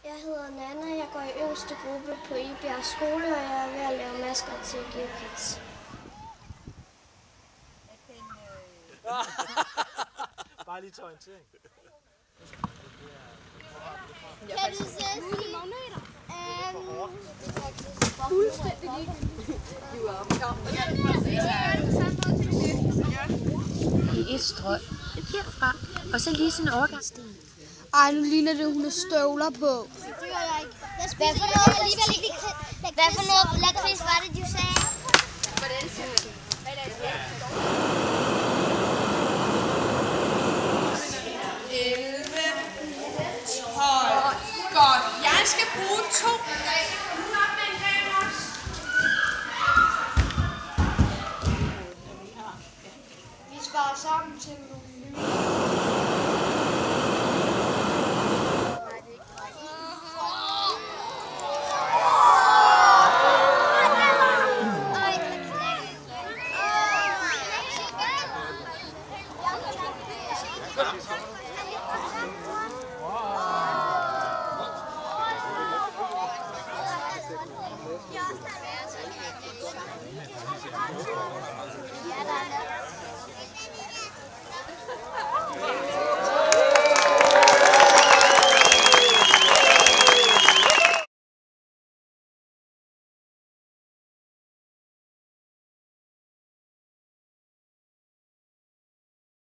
Jeg hedder Nana, jeg går i øverste gruppe på Ibjerg skole, og jeg er ved at lave masker til GeoKids. Bare lige til orientering. Kan du så sige? Fuldstændig I et strøg herfra, og så lige sådan en overgangssten. Ej, nu ligner det, hun har støvler på. Det gør jeg ikke. Hvad for noget lakrids var det, du sagde? Hvordan ser det? Godt. Jeg skal bruge 2. Vi sparer sammen til nogle nye. Ja.